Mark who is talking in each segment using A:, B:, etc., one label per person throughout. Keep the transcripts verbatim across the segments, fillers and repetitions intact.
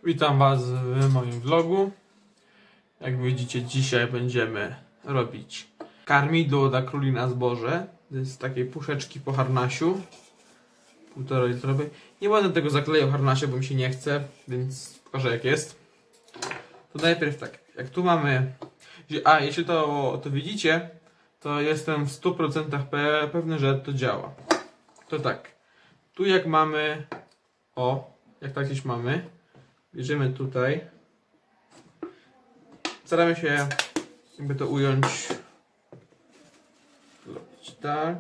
A: Witam Was w moim vlogu. Jak widzicie, dzisiaj będziemy robić karmidło dla króli na zboże. To jest z takiej puszeczki po harnasiu. Półtora litrowej. Nie będę tego zaklejał harnasie, bo mi się nie chce, więc pokażę jak jest. To najpierw tak, jak tu mamy... A, jeśli to, to widzicie, to jestem w stu procentach pewny, że to działa. To tak, tu jak mamy... O, jak tak gdzieś mamy... Bierzemy tutaj, staramy się jakby to ująć, zrobić tak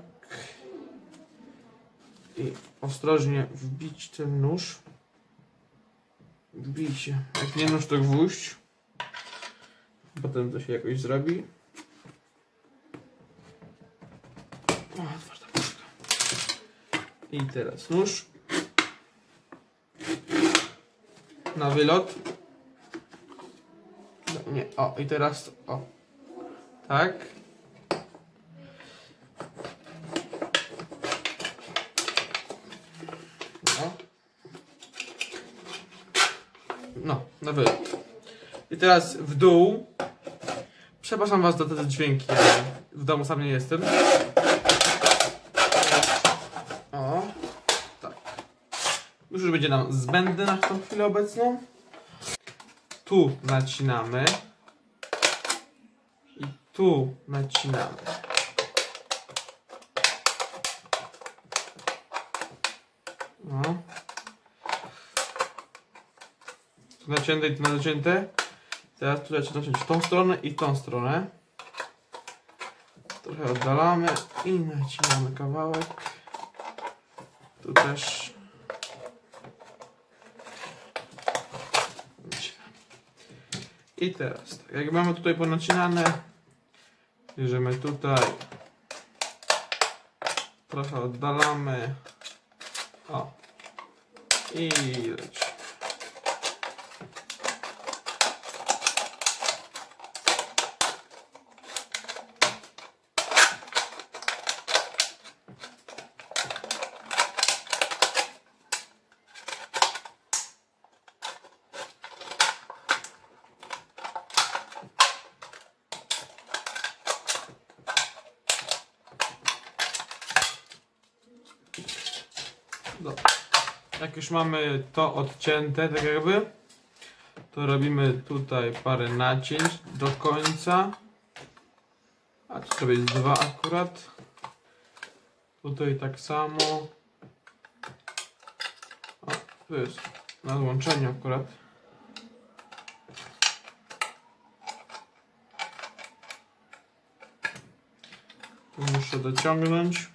A: i ostrożnie wbić ten nóż, wbijcie, jak nie nóż to gwóźdź, potem to się jakoś zrobi. O, otwarta puszka. I teraz nóż na wylot. No, nie, o i teraz o. Tak. No. No, na wylot. I teraz w dół. Przepraszam Was za te dźwięki, ale w domu sam nie jestem. O. Już, już będzie nam zbędny na tą chwilę obecną. Tu nacinamy. I tu nacinamy. No. Tu nacięte i tu nacięte. Teraz tu trzeba naciąć w tą stronę i w tą stronę. Trochę oddalamy i nacinamy kawałek. Tu też. I teraz, tak, jak mamy tutaj ponacinane, bierzemy tutaj, trochę oddalamy, o, i leci. Dobra. Jak już mamy to odcięte, tak jakby, to robimy tutaj parę nacięć do końca. A tu sobie jest dwa akurat. Tutaj tak samo. O, tu jest na złączeniu akurat. Tu muszę dociągnąć.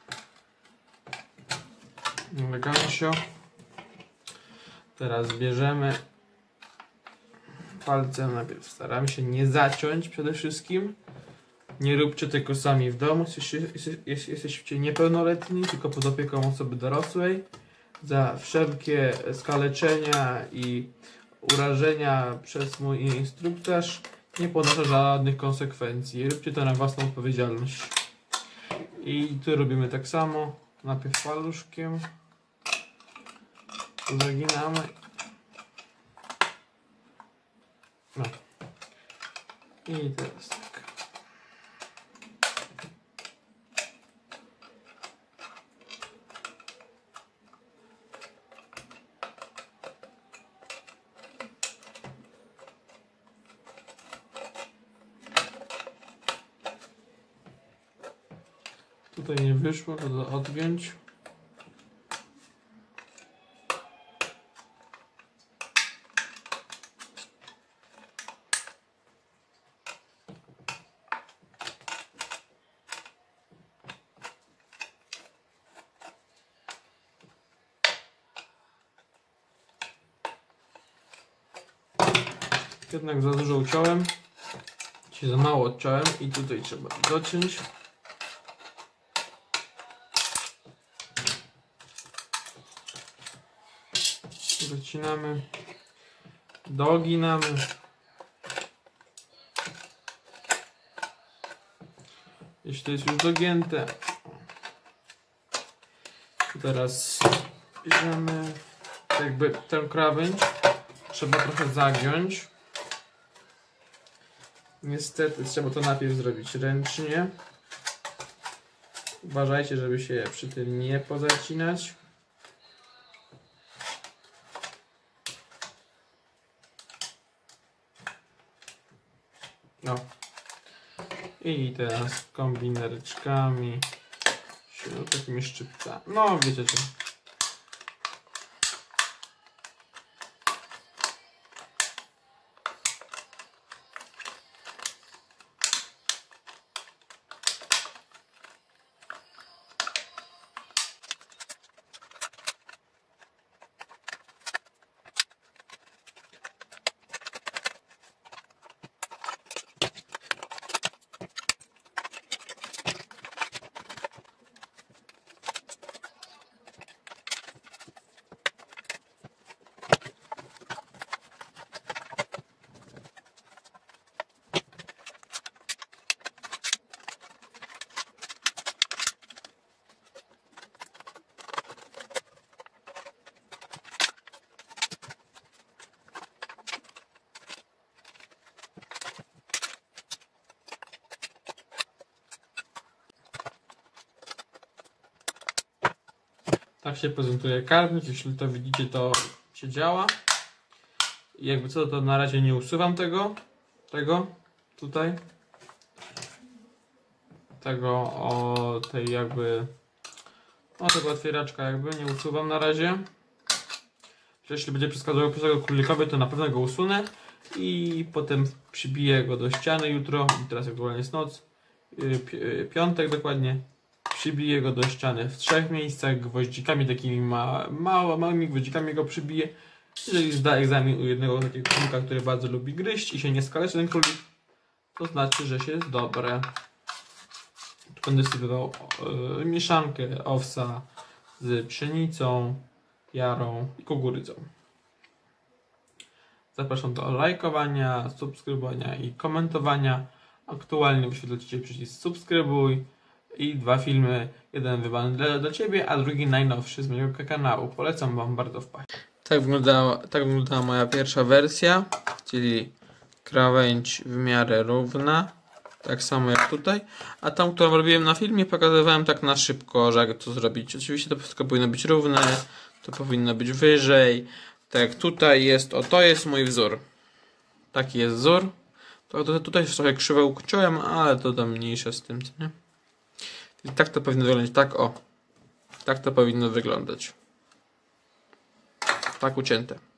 A: Elegancio. Teraz bierzemy palcem, najpierw staramy się nie zaciąć przede wszystkim. Nie róbcie tego sami w domu, jesteście niepełnoletni, tylko pod opieką osoby dorosłej. Za wszelkie skaleczenia i urażenia przez mój instruktaż nie ponoszę żadnych konsekwencji. Róbcie to na własną odpowiedzialność. I tu robimy tak samo. Najpierw paluszkiem. Zaginamy. No. I teraz tak. Tutaj nie wyszło, to odgiąć. Jednak za dużo uciąłem, czy za mało odciąłem i tutaj trzeba dociąć. Docinamy, doginamy. Jeśli to jest już dogięte, teraz bierzemy jakby tę krawędź, trzeba trochę zagiąć. Niestety trzeba to najpierw zrobić ręcznie. Uważajcie, żeby się przy tym nie pozacinać. No. I teraz kombinereczkami, takimi szczypcami. No wiecie co. Tak się prezentuje karmnik, jeśli to widzicie, to się działa. I jakby co, to na razie nie usuwam tego, tego, tutaj. Tego, o tej jakby, o tego otwieraczka jakby, nie usuwam na razie. Jeśli będzie przeszkadzał tego królikowi, to na pewno go usunę. I potem przybiję go do ściany jutro, i teraz aktualnie jest noc, piątek dokładnie. Przybiję go do ściany w trzech miejscach gwoździkami, takimi ma, mało, małymi gwoździkami go przybiję. Jeżeli zda egzamin u jednego takiego królika, który bardzo lubi gryźć i się nie skaleczy ten królik, to znaczy, że się jest dobre. Tu będę sypywał yy, mieszankę owsa z pszenicą, jarą i kukurydzą. Zapraszam do lajkowania, subskrybowania i komentowania. Aktualnie wyświetlacie przycisk subskrybuj. I dwa filmy, jeden wybrany dla, dla Ciebie, a drugi najnowszy z mojego kanału. Polecam Wam bardzo wpaść. Tak wyglądała, tak wyglądała moja pierwsza wersja, czyli krawędź w miarę równa, tak samo jak tutaj. A tam, którą robiłem na filmie, pokazywałem tak na szybko, że jak to zrobić. Oczywiście to wszystko powinno być równe, to powinno być wyżej. Tak jak tutaj jest, o to jest mój wzór. Taki jest wzór. To, to tutaj trochę krzywo uciąłem, ale to tam mniejsze z tym, nie? I tak to powinno wyglądać, tak o. Tak to powinno wyglądać. Tak ucięte.